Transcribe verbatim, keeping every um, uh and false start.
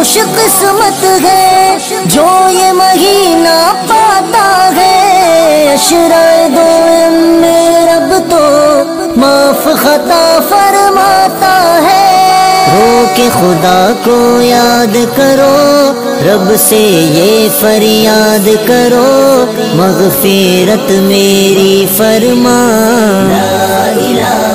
खुशकिस्मत है जो ये महीना पाता है। अशराए दो में रब तो माफ खता फरमाता है। रो के खुदा को याद करो, रब से ये फरियाद करो, मगफिरत मेरी फरमा। ला इलाहा